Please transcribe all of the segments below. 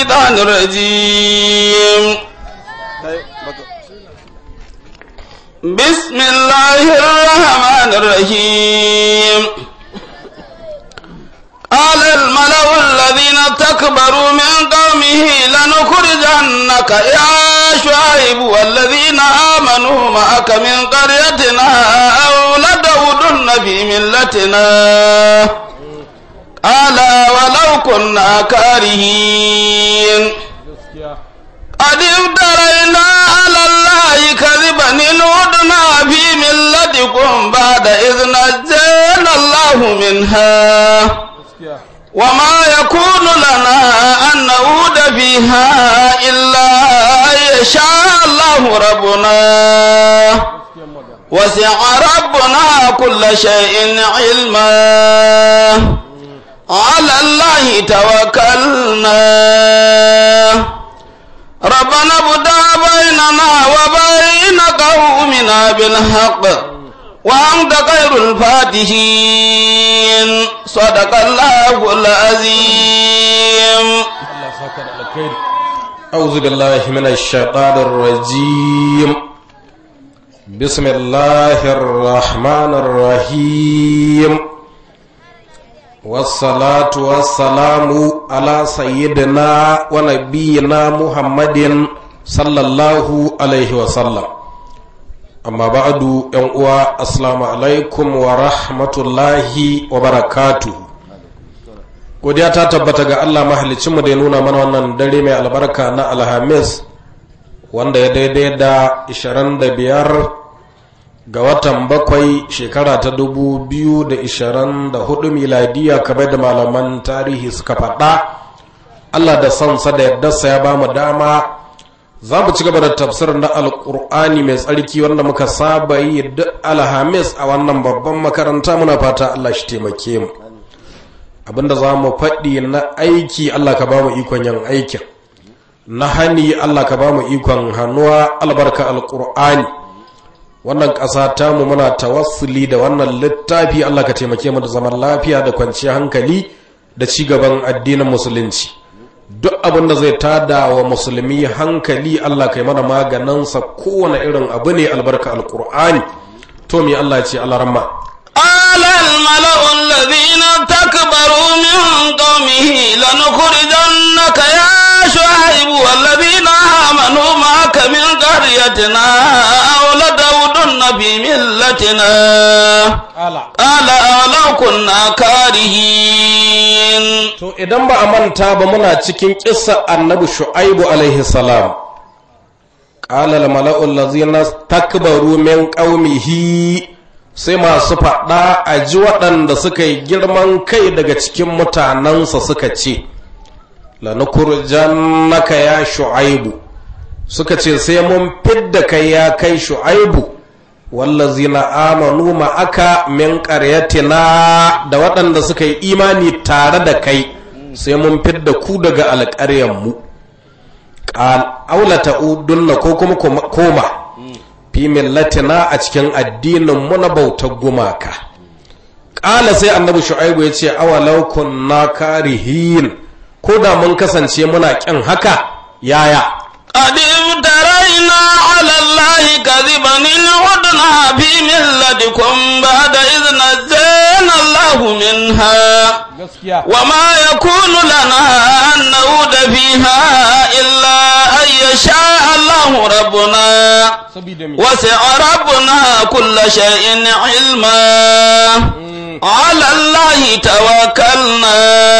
الشيطان الرجيم بسم الله الرحمن الرحيم قال الملأ الذين استكبروا من قومه لنخرجنك يا شعيب والذين آمنوا معك من قريتنا أو لتعودن في ملتنا قال ولو كنا كارهين قد افترينا على الله كذبا إن عدنا في ملتكم بعد إذ نجانا الله منها وما يكون لنا أن نعود فيها إلا أن يشاء الله ربنا وسع ربنا كل شيء علما على الله توكلنا ربنا ابدأ بيننا وبين قومنا بالحق وأنت خير الفاتحين صدق الله العظيم. أعوذ بالله من الشيطان الرجيم بسم الله الرحمن الرحيم والصلاة والسلام على سيدنا ونبينا محمد صلى الله عليه وسلم amma ba'adu yan uwa assalamu alaikum wa rahmatullahi wa barakatuhu. Godiya ta tabbata ga Allah mahalicinmu da ya nuna mana wannan dare mai albarka na alhamis wanda ya daidai da 25 ga watan 7 shekara ta 2024 miladiya kamar da malaman tarihi suka faɗa. Allah da sansa da yaddarsa ya ba mu dama za mu ci gaba da tafsirin na alƙur'ani mai tsarki wanda muka saba yi duk alhamis a wannan babban makaranta. Muna fata Allah shi taimake mu. Abinda za mu faɗi na aiki Allah ka ba mu ikon yin aikin, na hani Allah ka ba mu ikon hannuwa albarka alƙur'ani. Wannan ƙasa tamu muna tawassuli da wannan littafi. Allah ka taimake mu da zaman lafiya da kwanciyar hankali da ci gaban addinin musulunci. Duk abin da zai tada wa musulmi hankali Allah kai mana maganinsa, kowane irin abu ne albarka alkur'ani. To me Allah ya ce alaramma قال الملأ الذين استكبروا من قومه لنخرجنك يا شعيب والذين آمنوا معك من قريتنا أو لتعودن في ملتنا قال أولو كنا كارهين. to idan ba a manta ba muna cikin kissa annabi shu'aibu alaihi salam. qala al mala'u allazina istakbaru min qaumihi, sai masu faɗa a ji waɗanda suka yi girman kai daga cikin mutanensa suka ce lanukurjannaka ya shu'aibu, suka ce sai mun fidda kai ya kai shu'aibu wallazina amanu ma'aka min qaryatina, da waɗanda suka yi imani tare da kai sai mun fidda ku daga alƙaryanmu. qal aulata udunna, ko kuma koma fi millatina a cikin addinin mu na bautar gumaka. Ƙala sai annabi shu'aibu ya ce awalau kunna karihin, ko da mun kasance muna ƙin haka yaya. قد افترينا على الله كذبا إن عدنا في ملتكم بعد إذ نجانا الله منها وما يكون لنا أن نعود فيها إلا أن يشاء الله ربنا وسع ربنا كل شيء علما على الله توكلنا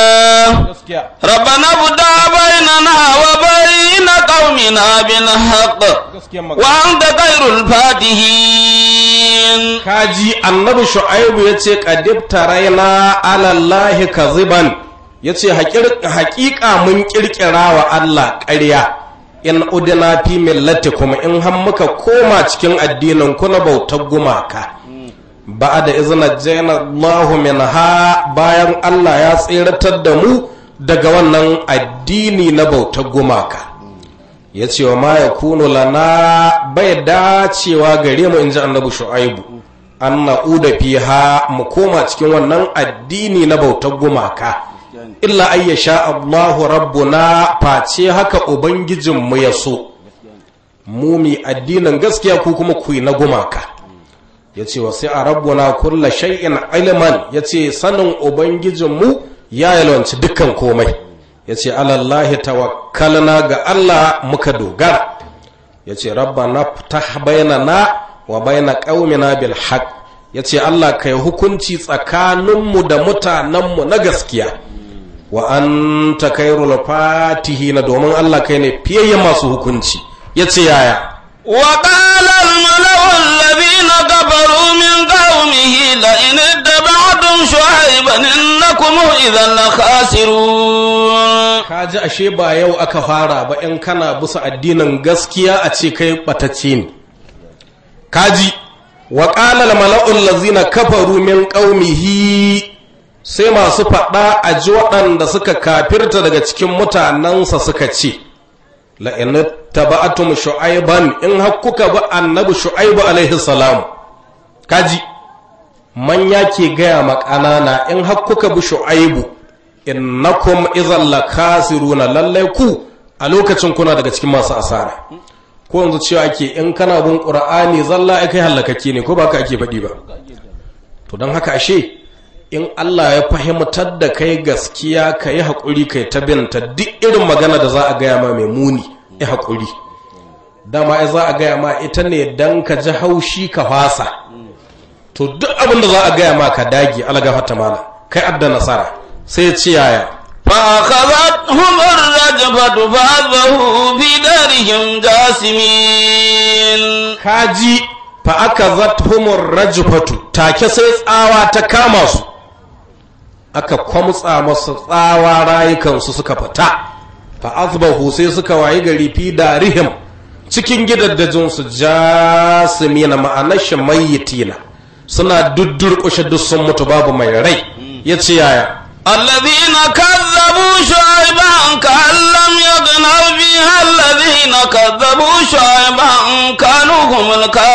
ربنا ابدأ بيننا وبين قومنا بالحق وأنت خير الفاتحين. kaji annabi shu'aibu yace qadibtaraina ala allahi kaziban, yace haƙiƙa mun kirkira wa Allah ƙarya. in udina fi millatikum, in har muka koma cikin addinin ku na bautar gumaka. ba'da izna jana Allahu minha, bayan Allah ya tsiratar da mu daga wannan addini na bautar gumaka. ya ce wa ma ya kuno lana, bai dacewa gare mu in ji annabi shu'aibu an na'uda fiha, mu koma cikin wannan addini na bautar gumaka. illa ayyasha Allahu rabbuna face haka ubangijinmu ya so mu mi addinin gaskiya ku kuma ku yi na gumaka yace wasi a rabbuna kullu shay'in ilman yace sanin ubangijinmu ya yalwanci dukkan komai yace alallahi tawakkalna ga Allah muka dogara yace rabbana ftah bainana wa baina qaumina bil haqq yace Allah kai hukunci tsakaninmu da mutanenmu na gaskiya wa anta khairul fatihin domin Allah kai ne fiyayyen masu hukunci yace yaya wa qala al malaa'u alladhina kafaru min qaumihi la in ittaba'tum shu'ayban innakum idhan la khasirun kaji ashe ba yau aka fara ba in kana bisa addinin gaskiya a ce kai batacce ne kaji wa qala al mala'u allazina kafaru min qaumihi sai masu fada a ji waɗanda suka kafirta daga cikin mutanansa suka ce la in taba'atum shu'ayban in hakkuka ba annabi shu'ayb alaihi salam kaji manya ke gaya ma ƙanana in hakkuka bi shu'aybu innakum idhal lakasiruna lallai ku a lokacin kuna daga cikin masu asara ko yanzu cewa ake in kana bin qur'ani zalla ai kai halakake ne ko baka ake faɗi ba to dan haka ashe in Allah ya fahimtar da kai gaskiya kai hakuri kai ta binta duk irin magana da za a gaya ma mai muni ai hakuri dama ai za a gaya ma ita ne dan ka ji haushi ka fasa to duk abin da za a gaya ma ka dage algafata mala kai adda nasara sai ya ci yaya فأخذتهم الرجفة فأصبحوا في دارهم جاثمين kaji fa akazathum ar-rajfatu take sai tsawa ta kama su aka kwamtsa masu tsawa rayukan su suka fita fa asbahu sai suka wayi gari fi darihim cikin gidaddajin su jasimina ma'anar shi mayyitina suna duddurkushe duk sun mutu babu mai rai yace yaya الذين كذبوا شعيبا كأن لم يغنوا فيها الذين كذبوا شعيبا كانوا هم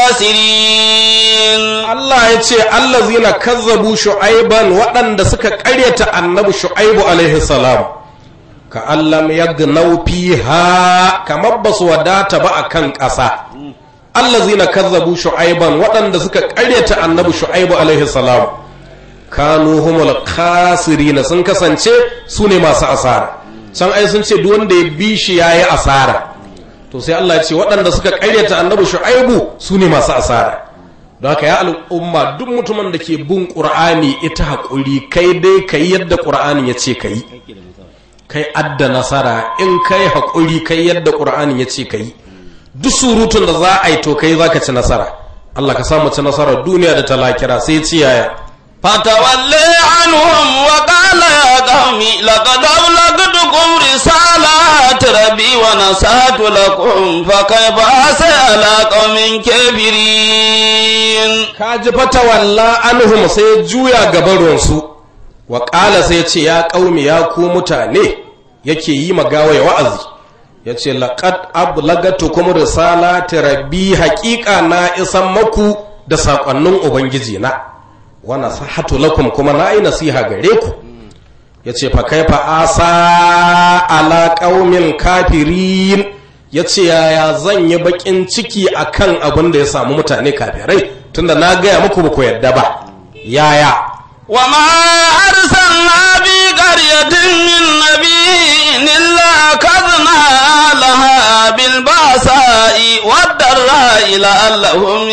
الكاسرين Allah ya ce allazina kazzabu shu'aiban waɗanda suka ƙaryata annabi shu'aibu alaihi salam ka allam yagnau fiha kamar basu wadata ba akan ƙasa allazina kazzabu shu'aiban waɗanda suka ƙaryata annabi shu'aibu alaihi salam kanu humul khasirina sun kasance su ne masu asara can ai sun ce duk wanda ya bi shi yayi asara to sai Allah ya ce waɗanda suka ƙaryata annabi shu'aibu su ne masu asara don haka ya al'umma duk mutumin da ke bin qur'ani ita haƙuri kai dai kai yadda qur'ani ya ce kai kai adda nasara in kai haƙuri kai yadda qur'ani ya ce kai duk surutun da za a yi to kai zaka ci nasara Allah ka samu ci nasara duniya da ta lahira sai ci yaya فتولي عنهم وقال يا قوم لقد أبلغتكم رسالات ربي ونصحت لكم فكيف أعصي على قوم كافرين kaji fatawalla anhum sai juya gabarun su wa qala sai ce ya qaumi ya ku mutane yake yi magawaya wa'azi yace laqad ablagatukum risalati rabbi haqiqa na isan maku da sakonnin ubangiji na wa nasihatu lakum kuma na yi nasiha gare ku yace fa kaifa asa ala qaumin kafirin yace yaya zan yi bakin ciki akan abin da ya samu mutane kafirai tunda na gaya muku ba ku yadda ba yaya وما أرسلنا بقرية من نبي إلا أخذنا لها بالبأساء والضراء لعلهم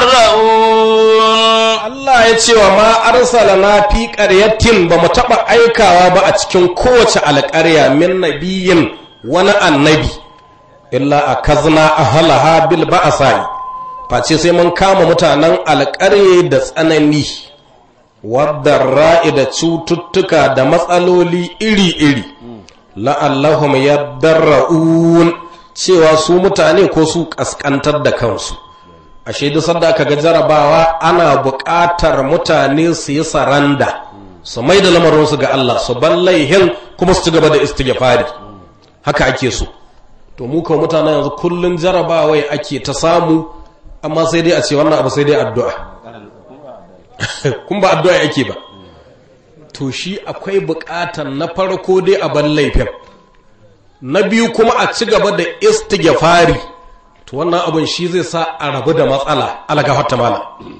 يضرؤون Allah ya ce wa ma arsalana fi qaryatin ba mu taba aikawa ba a cikin kowace alƙarya min nabiyin wani annabi illa akazna ahlaha bil ba'sa face sai mun kama mutanen alƙarye da tsanani wadarra'i da cututtuka da matsaloli iri-iri la'allahum yadarra'un cewa su mutane ko su kaskantar da kansu ashe duk sanda aka ga jarabawa ana buƙatar mutane su yi saranda su mai da lamarinsu ga Allah su ballaihin kuma su ci gaba da istighfari haka ake so to mu kawai mutane yanzu kullun jarabawai ake ta samu amma sai dai a ce wannan abu sai dai addu'a kun ba addu'a yake ba to shi akwai buƙatar na farko dai a ban laifin, na biyu kuma a ci gaba da istighfari, to wannan abin shi zai sa a rabu da matsala algafarta mala.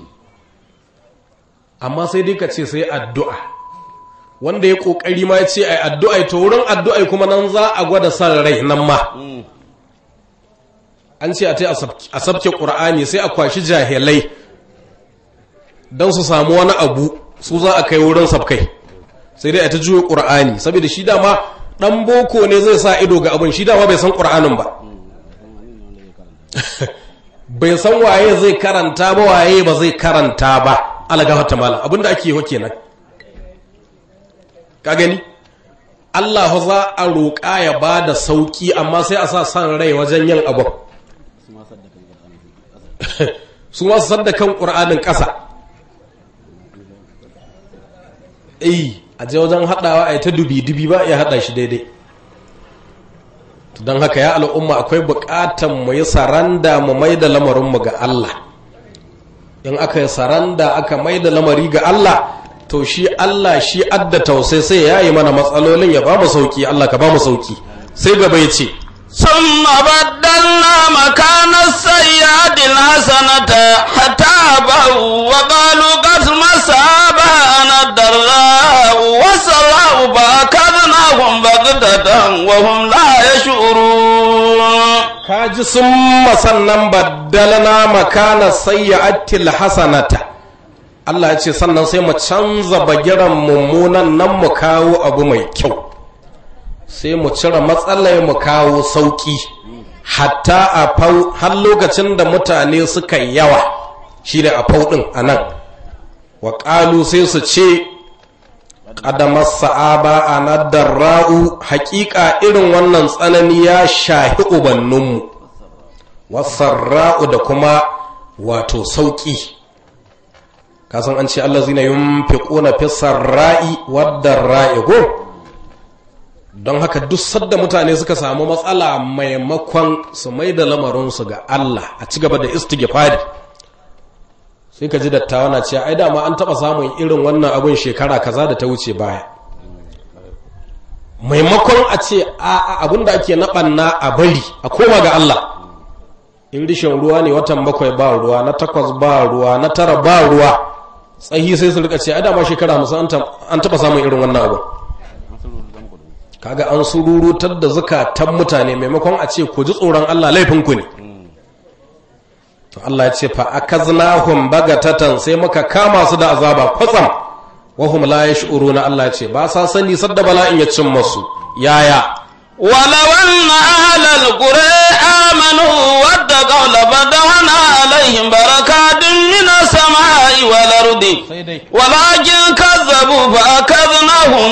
Amma sai dai ka ce sai addu'a, wanda ya kokari ma ya ce ai addu'a, to wurin addu'a kuma nan za a gwada san rai nan ma. An ce a tai a sabke Qur'ani sai a kwashi jahilai dan su samu wani abu, su za a kai wurin sabkai, sai dai a ta juyo Qur'ani, saboda shi dama dan boko ne zai sa ido ga abin, shi dama bai san Qur'anin ba. Bai san waye zai karanta ba waye ba zai karanta ba, algafarta mala. Abinda ake yi kenan, ka gani Allah za a roƙa ya ba da sauƙi, amma sai a sa san rai wajen yin abu. Su masu saddakan ƙur'anin ƙasa, a je wajen haɗawa a yi ta dubi-dubi ba ya haɗa shi daidai. Don haka ya al'umma akwai buƙatan mu yi saranda mu mai da lamarinmu ga Allah. In aka yi saranda aka mai da lamari ga Allah, to shi Allah shi adda tausai sai ya yi mana matsalolin ya ba mu sauki. Allah ka ba mu sauki. Sai gaba ya ce summa baddalna makana sayyi'atil hasanata hatta ba'u wa qalu qad masabana darra wa sarau ba kadnahum bagdatan wa hum la yash'urun. kaji sun masannan baddalna makana sayyi'atil hasanata, Allah ya ce sannan sai mu canza bagiran mummunan nan mu kawo abu mai kyau, sai mu cire matsalai mu kawo sauki, hatta a fau har lokacin da mutane suka yawa, shi da a fau din anan. Wa qalu sai su ce qadama sa'aba anadarra'u, haƙiƙa irin wannan tsanani ya shahi ubanninmu, wasarra'u da kuma wato sauki. Kasan an ce allazina yunfiquna fis sarra'i wad-darra'i go. Don haka duk sadda mutane suka samu matsala, maimakon su mai da lamarinsu ga Allah a ci gaba da istighfari, sai ka ji dattawa na cewa ai dama an taba samun irin wannan abun shekara kaza da ta wuce baya. Maimakon a ce a abinda ake naɓanna a bari a koma ga Allah. In rishin ruwa ne watan 7 ba ruwa, na 8 ba ruwa, na 9 ba ruwa, tsahi sai su rika ce ai dama shekara musu an taba samun irin wannan abu. Kaga an sururutar da zakatan mutane, maimakon a ce ku ji tsoron Allah, laifinku ne. To Allah ya ce fa akaznahum bagatatan, sai muka kama su da azaba kwatsam, wa hum la yash'uruna. Allah ya ce ba sa sani sadda bala'in ya cin masu. Yaya ولو أن أهل القرى آمنوا واتقوا لفتحنا عليهم بركات من السماء والأرض ولكن كذبوا فأخذناهم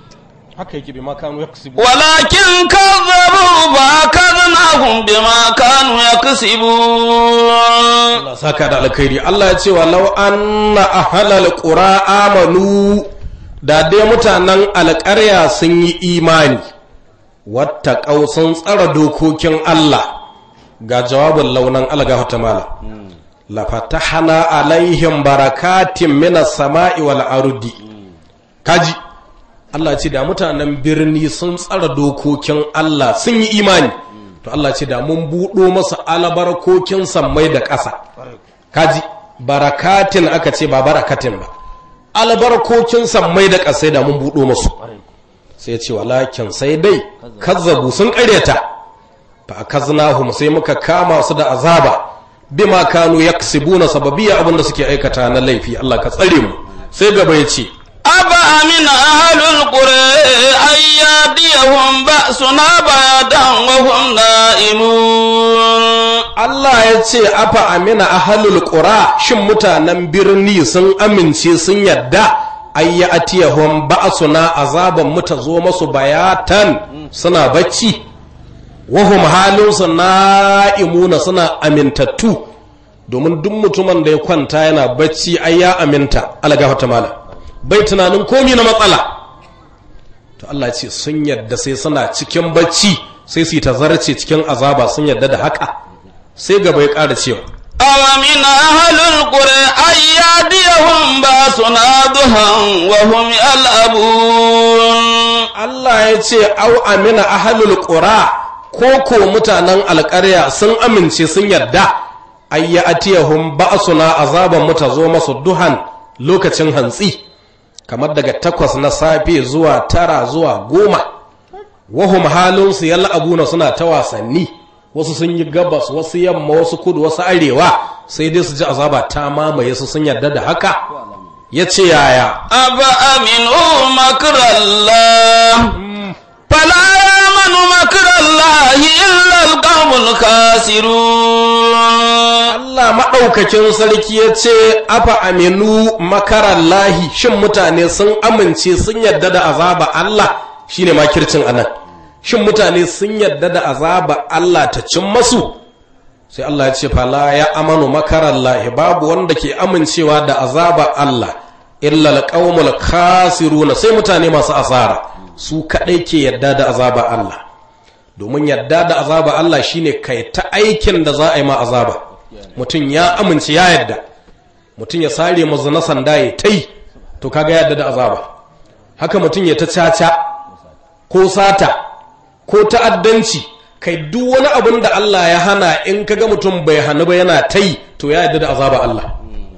ولكن كذبوا فأخذناهم بما كانوا يكسبون. saka da alkhairi. Allah ya ce walau anna ahlal qura amanu, da dai mutanen alƙarya sun yi imani, wattaqau sun tsara dokokin Allah. Ga jawabin launan algahata mala, la fatahna alaihim barakatin minas sama'i wal ardi. Kaji Allah ce da mutanen birni sun tsara dokokin Allah sun yi imani, to Allah ce da mun buɗo masa albarkokin sammai da ƙasa. Kaji barakatin aka ce ba barakatin ba, albarkokin sammai da ƙasa da mun buɗo masu. Sai ce walakin sai dai kazzabu sun ƙaryata, fa akaznahum sai muka kama su da azaba bima kanu yaksibuna, sababiya abinda suke aikata na laifi. Allah ka tsare mu. Sai gaba ya ce أفأمن أهل القرى أن يأتيهم بأسنا بياتا وهم نائمون. Allah ya ce afa amina ahlul qura, shin mutanen birni sun amince sun yadda ay ya'tiyahum ba'suna, azaban mu ta zo masu bayatan suna bacci, wahum halun na'imuna suna amintattu. Domin duk mutumin da ya kwanta yana bacci ai ya aminta, algafata mala, bai tunanin komi na matsala. To Allah ce sun yadda sai suna cikin bacci sai su yi tazarce cikin azaba, sun yadda da haka. Sai gaba ya ƙara cewa أومن أهل القرى أن يأتيهم بأسنا ضحى وهم يلعبون Allah ya ce au amina ahlul qura ko mutanen alƙarya sun amince sun yarda ayya atiyahum ba'suna azaban muta zo masu duhan lokacin hantsi kamar daga 8 na safe zuwa 9 zuwa 10 wahum halun su yal'abuna suna ta wasanni wasu sun yi gabas wasu yamma wasu kudu wasu arewa sai dai su ji azaba ta mamaye su sun yarda da haka yace yaya aba aminu makrallah fala yamanu makrallah illa alqawmul khasirun Allah madaukakin sarki yace afa aminu makarallahi shin mutane sun amince sun yarda da azaba Allah shine makircin anan shin mutane sun yarda da azaba Allah ta cin masu sai Allah ya ce fala ya amanu makarallahi babu wanda ke amincewa da azaba Allah illa alqaumul khasiruna sai mutane masu asara su kadai ke yarda da azaba Allah domin yarda da azaba Allah shine kai ta aikin da za a yi ma azaba mutum ya amince ya yarda mutum ya sare mazuna sanda ya tai to kaga yarda da azaba haka mutum ya ta caca ko sata ko ta'addanci kai duk wani abin da Allah ya hana in kaga mutum bai hanu ba yana tai to ya yarda da azaba Allah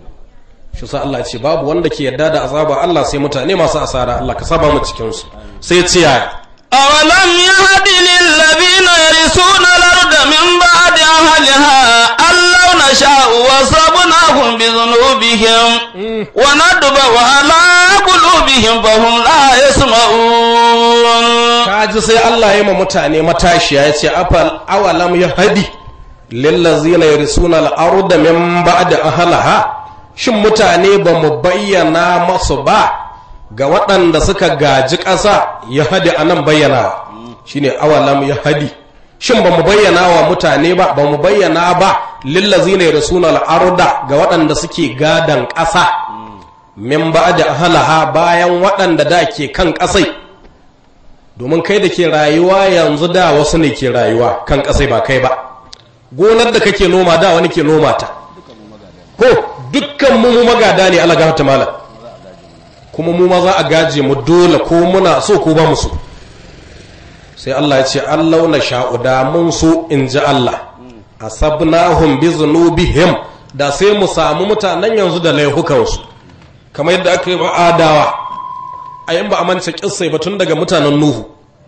shi sa Allah ce babu wanda ke yarda da azaba Allah sai mutane masu asara Allah ka saba mu cikin su sai ce yaya awalam yahdi lil ladina yarisuna al-ard min ba'di ahliha allau nasha'u wa sabnahum bi dhunubihim wa nadba wa ala qulubihim fahum la yasma'un kaji sai Allah ya yi ma mutane matashiya yace afal awalam yahdi lil ladina yarisuna al-ard min ba'di ahliha shin mutane ba mu bayyana masu ba ga waɗanda suka gaji ƙasa ya hadi a nan bayyana shi ne awalam ya hadi shin ba mu bayyana wa mutane ba ba mu bayyana ba lillazi ne rasunan al'arda ga waɗanda suke gadan ƙasa min ba da halaha bayan waɗanda da ke kan ƙasai domin kai da ke rayuwa yanzu da wasu ne ke rayuwa kan ƙasai ba kai ba gonar da kake noma da wani ke noma ta ko dukkan mu magada ne Allah gafarta malam kuma mu ma za a gaje mu dole ko muna so ko ba mu so sai Allah ya ce Allah na sha'uda mun so in ji Allah asabnahum bi zunubihim da sai mu samu mutanen yanzu da laifukansu kamar yadda aka yi ba adawa a yin ba a mance kissai ba tun daga mutanen Nuhu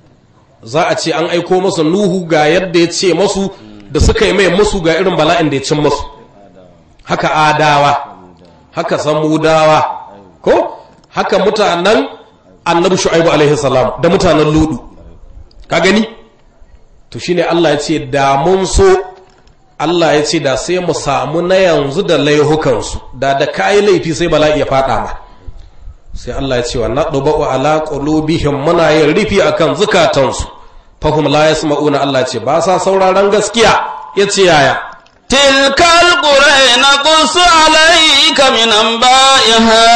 za a ce an aiko masa Nuhu ga yadda ya ce masu da suka yi mai musu ga irin bala'in da ya cin masu haka adawa haka samudawa ko haka mutanen annabi shu'aibu alaihi salam da mutanen ludu ka gani to shine Allah ya ce da mun so Allah ya ce da sai mu samu na yanzu da laihukansu da kai laifi sai bala'i ya fada ma sai Allah ya ce wa nadbu ala qulubihim muna yin rufi akan zukatansu fahum la yasma'una Allah ya ce ba sa sauraron gaskiya yace yaya تلك القرى نقص عليك من أنبائها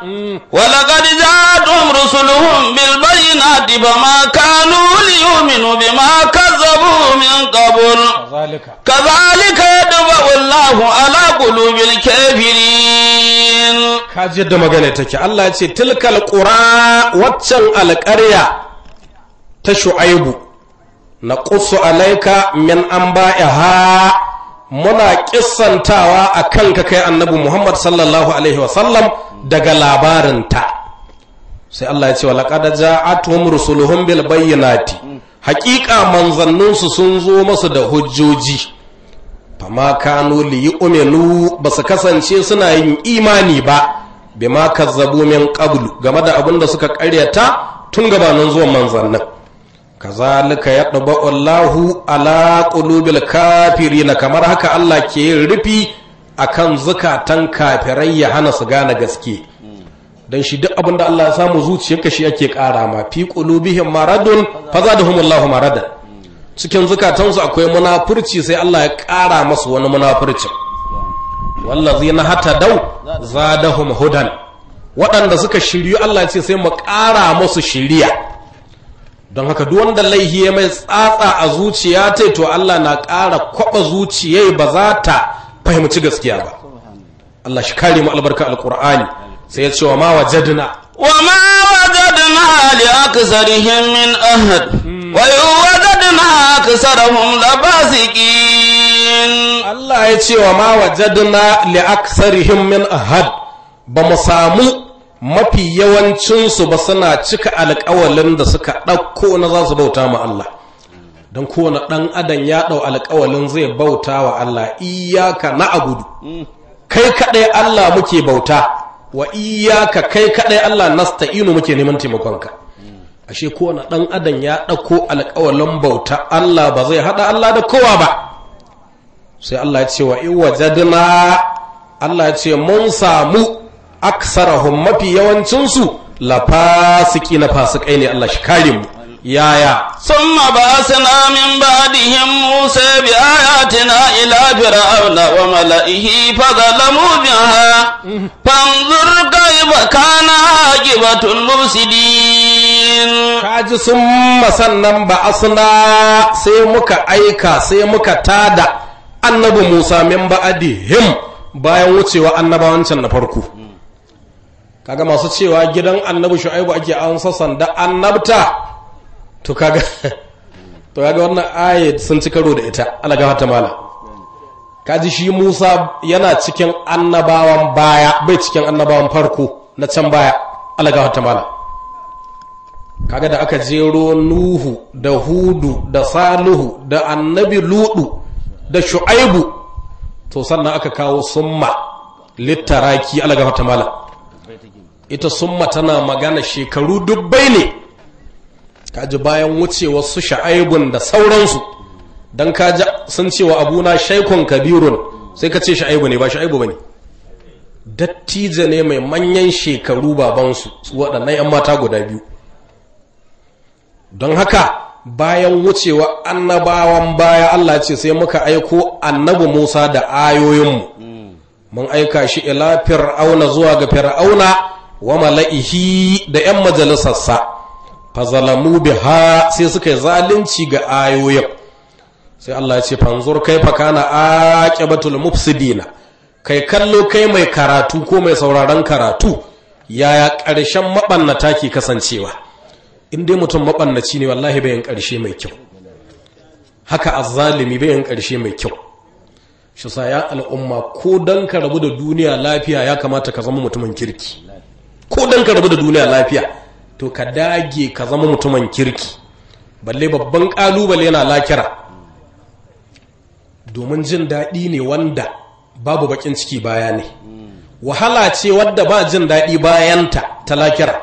ولقد جاءتهم رسلهم بالبينات فما كانوا ليؤمنوا بما كذبوا من قبل كذلك يطبع الله على قلوب الكافرين kaji yadda magana take Allah ya ce tilkal qura waccan alqarya ta shu'aibu naqussu alayka min anba'iha muna kissantawa a kanka kai annabi Muhammad sallallahu alaihi wasallam daga labarinta sai Allah ya ce wa laqad ja'atuhum rusuluhum bil bayyinati haqiqa manzannunsu sun zo masu da hujjoji fama kanu li yu'minu basu kasance suna yin imani ba bima kazzabu min qablu game da abinda suka ƙaryata tun gabanin zuwan manzannin kazalika yadba'u Allahu ala qulubil kafirin kamar haka Allah ke rufi akan zukatan kafirai ya hana su gane gaske dan shi duk abinda Allah ya samu zuciyarka shi yake ƙara ma fi qulubihim maradun fazadahumullahu maradan cikin zukatansu akwai munafurci sai Allah ya ƙara masu wani munafurci wallazina hatadaw zadahum hudan waɗanda suka shiryu Allah ya ce sai mu ƙara musu shiriya don haka duk wanda laihi ya mai tsatsa a zuciya ta to Allah na ƙara kwaba zuciyai ba za ta fahimci gaskiya ba. Allah shi kare mu albarka alqur'ani sai ya ce wa ma wajadna li aksarihim min ahad wa wajadna aksarahum labasiqin. Allah ya ce wa ma wajadna li aksarihim min ahad, ba mu samu mafi yawancinsu ba suna cika alƙawalin da suka ɗauko na za su bauta ma Allah. don kowane ɗan adam ya ɗau alƙawalin zai bauta wa Allah, iyaka na abudu, kai kaɗai Allah muke bauta, wa iyaka kai kaɗai Allah nasta'inu muke neman taimakonka. Ashe kowane ɗan adam ya ɗauko alƙawalin bauta Allah, ba zai haɗa Allah da kowa ba. Sai Allah ya ce wa in wajadna, Allah ya ce mun samu aksarahum mafi yawancinsu la fasiki na fasikai ne. Allah shi kare mu. yaya summa ba'athna min ba'dihim Musa bi ayatina ila fir'auna wa mala'ihi fadhalamu biha fanzur kayfa kana aqibatul mufsidin. kaji summa sannan ba'athna, sai muka aika, sai muka tada annabi Musa min ba'dihim, bayan wucewa annabawancin na farko. kaga masu cewa gidan annabi Shu'aibu ake an sanda annabta, to kaga wannan ayat sun ci karo da ita. Allah ga ta mala, kaji shi Musa yana cikin annabawan baya, bai cikin annabawan farko na can baya. Allah ga ta mala, kaga da aka jero Nuhu da Hudu da Salihu da annabi Ludu da Shu'aibu, to sannan aka kawo summa littaraki. Allah ga ta mala, ita summa tana magana shekaru dubbai ne, kaji bayan wucewa su Shu'aibun da sauransu. dan kaji sun cewa abuna shaikun kabirun, sai ka ce Shu'aibu ne, ba Shu'aibu bane, dattijo ne mai manyan shekaru babansu, waɗannan yan mata guda biyu. don haka bayan wucewa annabawan baya, Allah ce sai muka aiko annabi Musa da ayoyinmu. mun aika shi ila fir'auna, zuwa ga fir'auna wa mala'ihi da yan majalisarsa. fazalamu biha, sai suka yi zalunci ga ayoyin. sai Allah ya ce fanzur kaifa kana aqibatul mufsidina, kai kallo kai mai karatu ko mai sauraron karatu, yaya ƙarshen mabannata ke kasancewa. in dai mutum mabannaci ne, wallahi bai yin ƙarshe mai kyau. haka azzalimi bai yin ƙarshe mai kyau. shi sa ya al'umma, ko dan ka rabu da duniya lafiya ya kamata ka zama mutumin kirki. ko dan ka rabu da duniya lafiya, to ka dage ka zama mutumin kirki. balle babban kalubale yana lakira, domin jin daɗi ne wanda babu bakin ciki baya ne, wahala ce wadda ba jin daɗi bayanta ta lakira.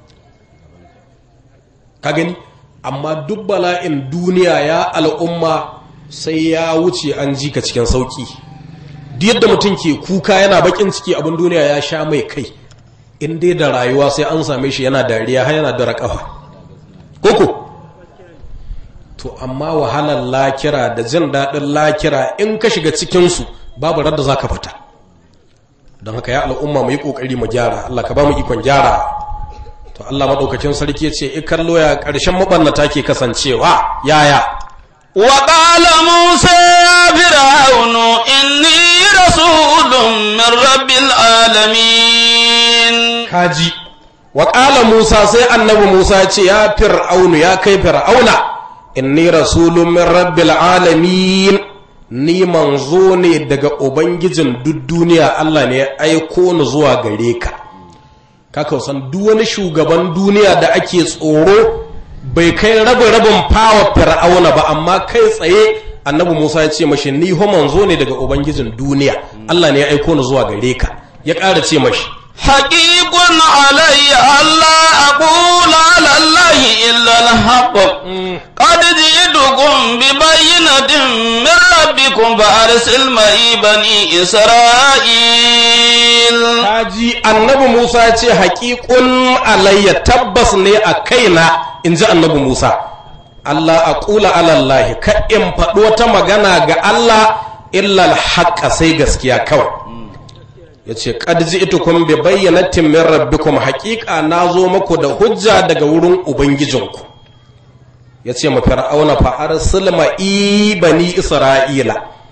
ka gani, amma duk bala'in duniya ya al'umma sai ya wuce an ji ka cikin sauki. duk yadda mutum ke kuka yana bakin ciki, abin duniya ya sha mai kai, in dai da rayuwa sai an same shi yana dariya har yana dara kafa koko. to amma wahalar lakira da jin daɗin lakira, in ka shiga cikinsu babu radda za ka fita. don haka ya al'umma mu yi ƙoƙari mu gyara. Allah ka ba mu ikon gyara. to Allah maɗaukacin sarki ce kallo ya ƙarshen mabannata ke kasancewa. yaya wa qala Musa ya fir'aunu inni rasulun min rabbil alamin. kaji wa qala Musa, sai annabi Musa ya ce ya fir'aunu, ya kai fir'auna, inni rasulun min rabbil alamin, ni manzo ne daga ubangijin duk duniya. Allah ne ya aiko ni zuwa gare ka. kaka san duk wani shugaban duniya da ake tsoro bai kai rabin fawa fir'auna ba, amma kai tsaye annabi Musa ya ce mashi ni ho manzo ne daga ubangijin duniya. Allah ne ya aiko ni zuwa gare ka. ya ƙara ce mashi haqiqun alayya alla aqula ala allahi illa alhaq qad ji'tukum bi bayyinatin min rabbikum fa arsil ma'i bani isra'il. haji annabi Musa ya ce haqiqun alayya, tabbas ne a kaina, inji annabi Musa, Allah aqula ala allahi, ka in faɗi wata magana ga Allah illa alhaq, sai gaskiya kawai. ya ce qad ji'tukum bi bayyinatin min rabbikum, haqiqa nazo muku da hujja daga wurin ubangijinku. ya ce ma fir'auna fa arsil ma'i bani isra'ila,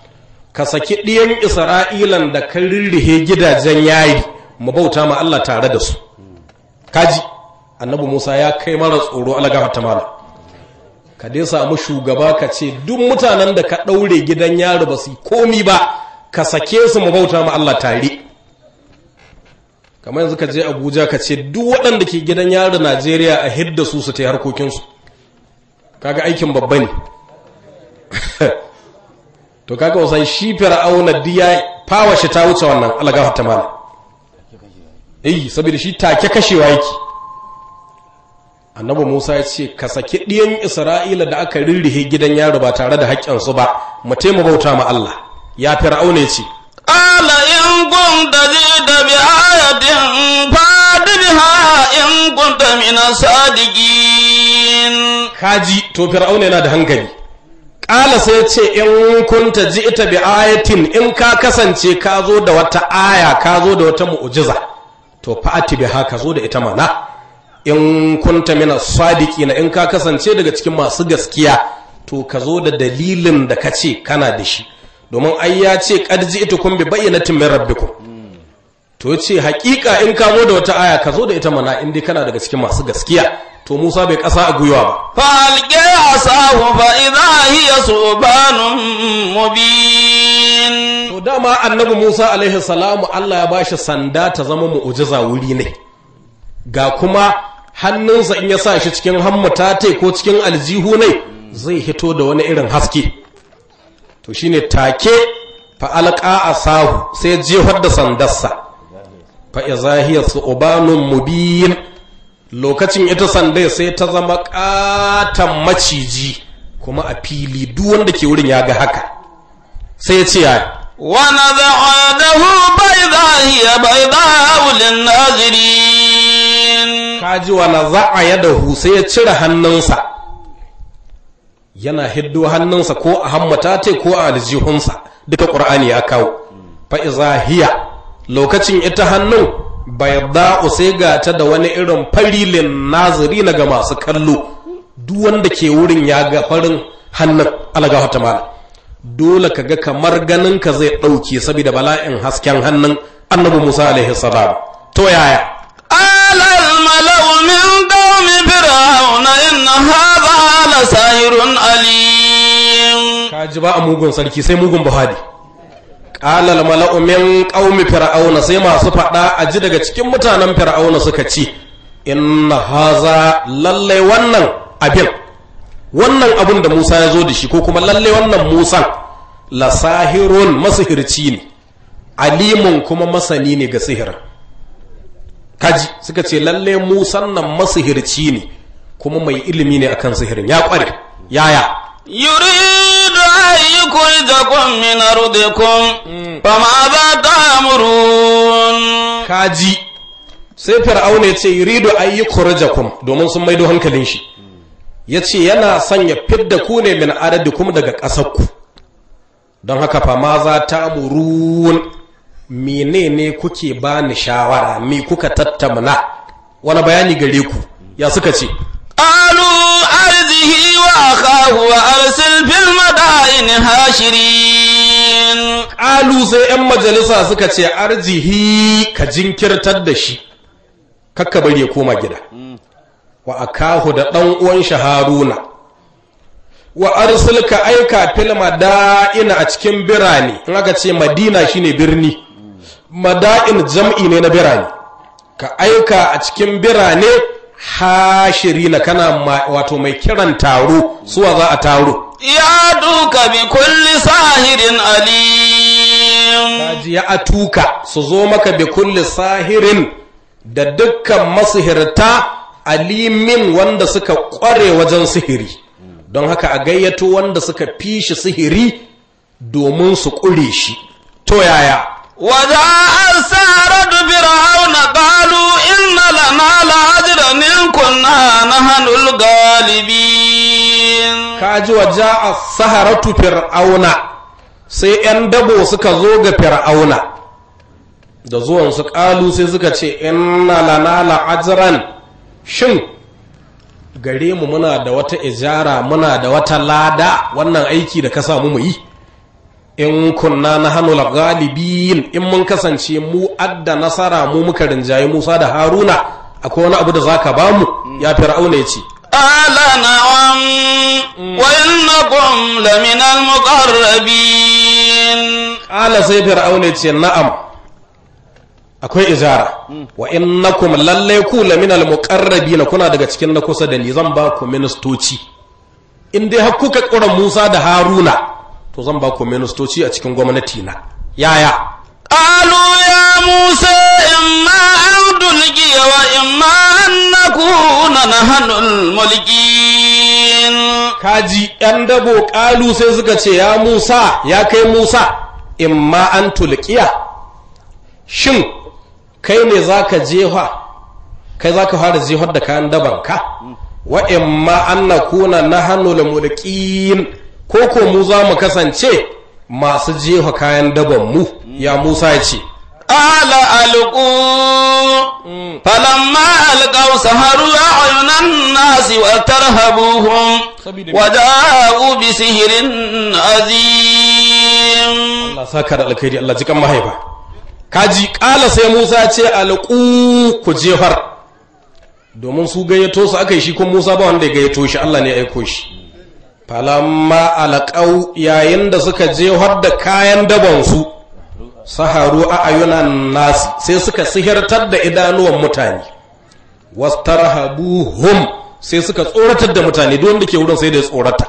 ka saki ɗiyan Isra'ilan da kan rirrihe gidajen yayi mu bauta ma Allah tare da su. Kaji annabi Musa ya kai mara tsoro alagawa ta mala, ka dai samu shugaba ka ce duk mutanen da ka ɗaure gidan yaro ba su komi ba ka sake su mu bauta ma Allah tare. Kamar yanzu ka je Abuja ka ce duk waɗanda ke gidan yaro Najeriya a hidda su su ta harkokinsu, kaga aikin babba ne. To kaga wasan shi Fir'auna diya fawa shi ta wuce wannan alagawa ta mala. Saboda shi take kashewa yake. Annabi Musa ya ce ka saki ɗiyan Isra'ila da aka rirrihe gidan yaro ba tare da haƙƙinsu ba mu taimaka bauta ma Allah. Ya Fir'auna ya ce qala in kunta jita bi ayatin fa'ti biha in kunta min as-sadiqin. Kaji to Fir'auna yana da hankali. Qala sai ya ce in kunta jita bi ayatin, in ka kasance ka zo da wata aya, ka zo da wata mu'jiza, to fa'ti biha ka zo da ita mana. In kunta mina sadiqina, in ka kasance daga cikin masu gaskiya to ka zo da dalilin da ka ce kana da shi, domin ai ya ce qad ji'tukum bi bayyinatin min rabbikum. To ce hakika in ka zo da wata aya ka zo da ita mana, in dai kana daga cikin masu gaskiya. To Musa bai kasa a gwiwa ba, fa alqa asahu fa idha hiya subanun mubin. to dama annabi Musa alaihi salamu Allah ya bashi sanda ta zama mu'jiza wuri ne, ga kuma hannunsa in ya sa shi cikin hammata ko cikin aljihu ne zai hito da wani irin haske. To shine take fa alqa asahu, sai jefar da sandarsa, fa izahiya su'banun mubin, lokacin ita sandai sai ta zama katan maciji kuma a fili, duk wanda ke wurin ya ga haka. Sai ya ce ya ونزع يده بيضاء هي بيضاء للناظرين. kaji wa naza'a yadahu, sai ya cire hannunsa, yana hiddo hannunsa ko a hammata ko a aljihunsa, duka qur'ani ya kawo. Fa iza hiya, lokacin ita hannun bayda'u, sai ga ta da wani irin farilin naziri na ga masu kallo, duk wanda ke wurin ya ga farin hannun alagawa ta mala. Dole ka ga kamar ganinka zai ɗauke saboda bala'in hasken hannun annabi Musa alaihi salam. To yaya? alal malau min qaumi fir'auna inna hadha la sahirun alim. Ka ji ba a mugun sarki sai mugun buhari. Qalal mala'u min qaumi fir'auna, sai masu faɗa a ji daga cikin mutanen fir'auna suka ce inna haza, lalle wannan abin da Musa ya zo da shi, ko kuma lalle wannan Musan la sahirun, masihirci ne, alimun kuma masani ne ga sihirin. Kaji suka ce lalle Musan nan masihirci ne kuma mai ilimi ne akan sihirin, ya kware. Yaya? yuridu an yukhrijakum min ardikum famadha ta'murun. Kaji sai fir'auna ya ce yuridu an yukhrijakum, domin sun maido hankalin shi, ya ce yana son ya fidda ku ne min ardikum, daga ƙasarku. Don haka fa ma za ta murun, menene kuke ba ni shawara, me kuka tattamna, wani bayani gare ku? Ya suka ce qalu arzihi wa akhahu wa arsil fil madain hashirin. Qalu sai 'yan majalisa suka ce arzihi, ka jinkirtar da shi, kakka bari ya koma gida. Wa akahu, da ɗan uwan shi Haruna. Wa arsil, ka aika fil madaina, a cikin birane. In aka ce Madina shine birni, madain jam'i ne na birane. Ka aika a cikin birane hashirina, kana wato mai kiran taro, suwa za a taro. ya duka bi kulli sahirin alim. Kaji ya atuka, su zo maka bi kulli sahirin, da dukkan masihirta alimin, wanda suka kware wajen sihiri. Don haka a gayyato wanda suka fi shi sihiri domin su ƙure shi. To yaya? وجاء السحرة فرعون قالوا إن لنا لأجرا إن كنا نحن الغالبين. Kaji wa ja'a saharatu fir'auna, sai 'yan dabo suka zo ga fir'auna, da zuwan su ƙalu sai suka ce inna lana la'ajran, shin gare mu muna da wata ijara, muna da wata lada, wannan aiki da ka samu mu yi. in kunna nahnu al-ghalibin in mun kasance mu adda nasara mu muka rinjaye Musa da Haruna akwai wani abu da zaka bamu ya fir'auna yace ala na'am wa innakum laminal muqarrabin ala sai fir'auna yace na'am akwai ijara wa innakum lallai ku laminal muqarrabin kuna daga cikin na kusa da ni zan ba ku ministoci in dai har kuka kura Musa da Haruna to zan ba ku ministoci a cikin gwamnati na yaya qalu ya Musa imma an tulqi wa imma an nakuna nahnul mulkin kaji yan dabo qalu sai suka ce ya Musa ya kai Musa imma an tulqiya shin kai ne zaka jefa kai zaka fara jefar da kayan dabanka wa imma an nakuna nahnul mulkin ko mu za mu kasance masu jefa kayan daban mu ya Musa ya ce ala alqu falamma alqaw saharu ayunan nasi wa tarhabuhum wa ja'u bi sihrin azim Allah saka da alkhairi Allah jikan mahaifa kaji kala sai Musa ya ce alqu ku jefar domin su gayyato su akai shi kun Musa ba wanda ya gayyato shi Allah ne ya aiko shi falamma alqau yayin da suka jefar da kayan dabansu saharu a ayunan nasi sai suka sihirtar da idanuwan mutane wastarhabuhum sai suka tsoratar da mutane duk wanda ke wurin sai da ya tsorata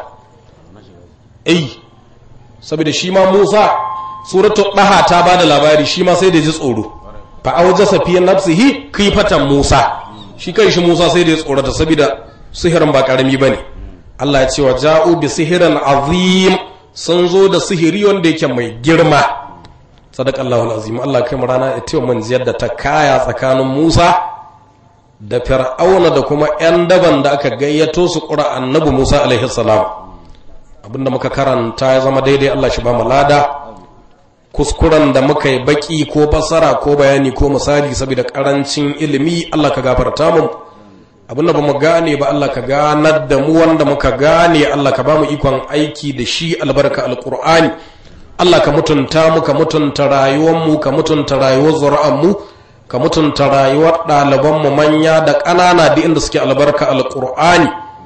saboda shi ma Musa suratul daha ta bada labari shi ma sai da ji tsoro fa awjasa fi nafsihi kifatan Musa shi kai shi Musa sai da ya tsorata saboda sihirin ba karami bane Allah ya ce wa ja'u bi sihirin azim sun zo da sihiri wanda yake mai girma sadaqallahu alazim Allah kai mu rana ita mun ziyar da ta kaya tsakanin Musa da Fir'auna da kuma ƴan daban da aka gayyato su ƙura annabi Musa alaihi salam abinda muka karanta ya zama daidai Allah shi ba mu lada kuskuren da muka yi baki ko basara ko bayani ko misali saboda karancin ilimi Allah ka gafarta mu abinda ba mu gane ba Allah ka ganar da mu wanda muka gane Allah ka ba mu ikon aiki da shi albarka alqur'ani Allah ka mutunta mu ka mutunta rayuwar mu ka mutunta rayuwar zuri'an mu ka mutunta rayuwar ɗaliban mu manya da ƙanana da inda suke albarka alqur'ani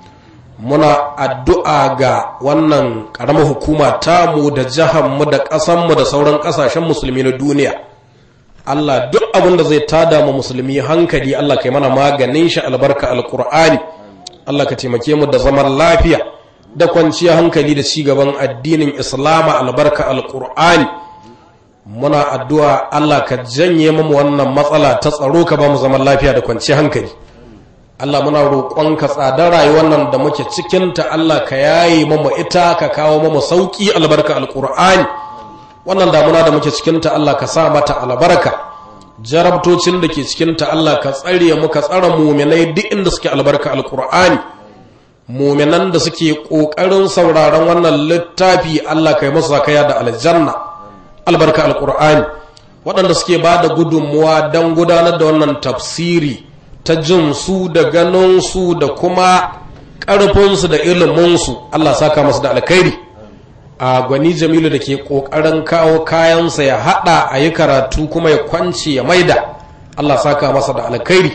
muna addu'a ga wannan ƙaramar hukuma tamu da jihanmu da ƙasanmu da sauran ƙasashen musulmi na duniya Allah duk abin da zai tada mu musulmi hankali Allah kai mana maganin shi albarka alƙur'ani Allah ka taimake mu da zaman lafiya da kwanciya hankali da ci gaban addinin islama albarka alƙur'ani muna addu'a Allah ka janye mu wannan matsala ta tsaro ka ba mu zaman lafiya da kwanciya hankali Allah muna roƙonka tsadar rayuwar nan da muke cikinta Allah ka yaye mu ita ka kawo mu sauki albarka alqur'ani wannan damuna da muke cikinta Allah ka sa mata albarka jarabtocin da ke cikinta Allah ka tsare mu ka tsara mu'minai duk inda suke albarka alqur'ani mu'minan da suke kokarin sauraron wannan littafi Allah ka yi musu zakaya da aljanna albarka alqur'ani waɗanda suke bada gudunmuwa don gudanar da wannan tafsiri ta jin su da ganin su da kuma ƙarfinsu da iliminsu Allah saka masu da alkhairi a gwani Jamilu da ke ƙoƙarin kawo kayansa ya haɗa a yi karatu kuma ya kwance ya maida Allah saka masa da alkhairi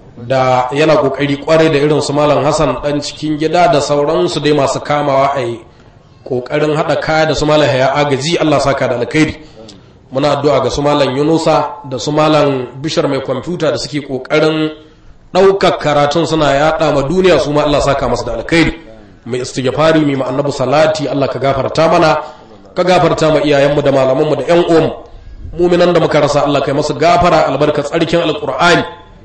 da yana ƙoƙari ƙwarai da irin su Malam Hassan ɗan cikin gida da sauransu dai masu kamawa a yi ƙoƙarin haɗa kaya da su Malam Haya agaji Allah saka da alkhairi muna addu'a ga su Malam Yunusa da su Malam Bishar mai kwamfuta da suke ƙoƙarin ɗaukar karatun suna yaɗa ma duniya su ma Allah saka masu da alkhairi mai istighfari mai annabi salati Allah ka gafarta mana ka gafarta ma iyayenmu da malamanmu da ƴan uwanmu mu'minan da muka rasa Allah kai masu gafara albarka tsarkin alqur'ani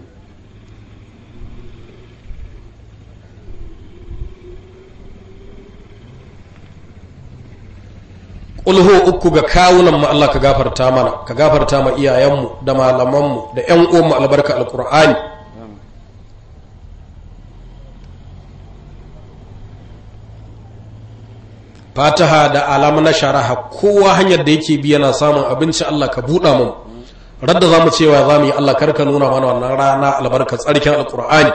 ulhu uku ga kawunan mu Allah ka gafarta mana ka gafarta ma iyayenmu da malamanmu da ƴan uwanmu albarka alqur'ani fataha da alama na sharaha kowa hanyar da yake bi yana samun abinci Allah ka buɗa mu radda zamu cewa zamu yi Allah karka nuna mana wannan rana albarka tsarkin alqur'ani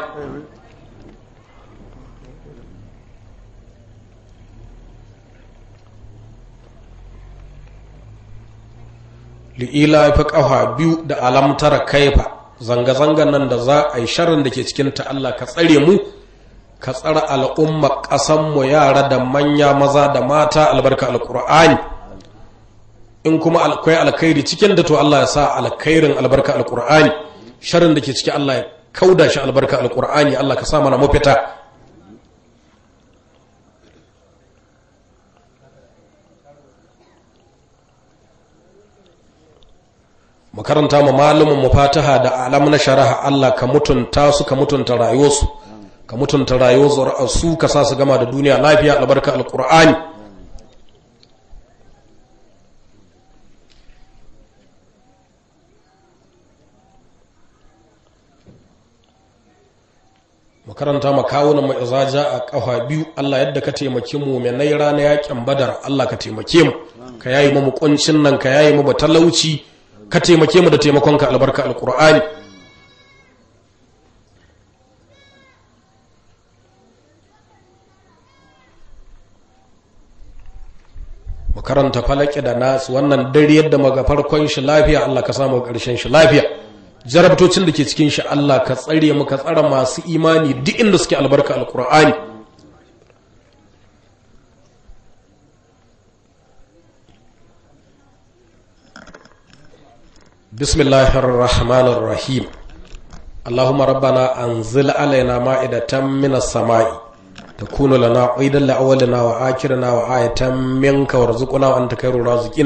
li'ila fi ƙafa biyu da alamtara kaifa zanga-zangan nan da za a yi sharrin da ke cikinta Allah ka tsare mu ka tsara al'umma ƙasanmu yara da manya maza da mata albarka alƙur'ani in kuma akwai alkhairi cikin da to Allah ya sa alkhairin albarka alƙur'ani sharrin da ke ciki Allah ya kauda shi albarka alƙur'ani Allah ka sa mana mafita makaranta ma malumin mu fataha da alam na sharaha Allah ka mutunta su ka mutunta rayuwarsu ka mutunta rayuwar su ka sa su gama da duniya lafiya albarka alqur'ani makaranta ma kawunan mu izaja a kafa biyu Allah yadda ka taimake mu mai nai rana yakin badar Allah ka taimake mu ka yayi mu kuncin nan ka yayi mu talauci ka taimake mu da taimakonka albarka alqur'ani makaranta falaki da nasu wannan dare yadda maga farkon shi lafiya Allah ka samu ƙarshen shi lafiya jarabtocin da ke cikin shi Allah ka tsare mu ka tsara masu imani duk inda suke albarka alqur'ani bismillahir rahmanir rahim allahumma rabbana anzil alaina ma'idatan minas sama'i takunu lana aidan li awwalina wa akhirina wa ayatan minka warzuqna wa anta khairur raziqin